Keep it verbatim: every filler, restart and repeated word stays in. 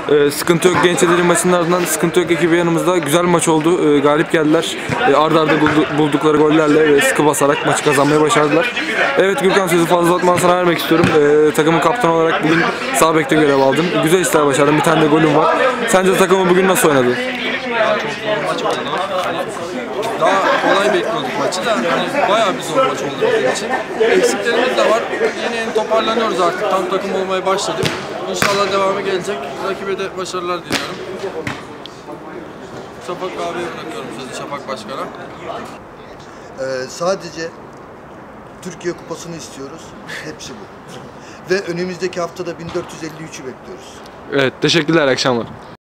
Ee, sıkıntı yok, Gençlerin maçının ardından sıkıntı yok ekibi yanımızda. Güzel bir maç oldu. Ee, galip geldiler. Ee, arda arda buldu, buldukları gollerle ve sıkı basarak maçı kazanmayı başardılar. Evet Gürkan, sözü fazla uzatmadan sana vermek istiyorum. Ee, takımın kaptanı olarak bugün sağ bekte görev aldım. Güzel işler başardın. Bir tane de golüm var. Sence takımı bugün nasıl oynadı? Çok zor maç oldu. Daha kolay bekliyorduk maçı da hani bayağı bir zor maç oldu bizim için. Eksiklerimiz de var. Yeni yeni toparlanıyoruz artık. Tam takım olmaya başladık. İnşallah devamı gelecek. Rakibe de başarılar diliyorum. Şafak abiye bırakıyorum sözü, Şafak Başkan'a. Ee, sadece Türkiye Kupası'nı istiyoruz. Hepsi bu. Ve önümüzdeki haftada bin dört yüz elli üçü bekliyoruz. Evet, teşekkürler, akşamlar.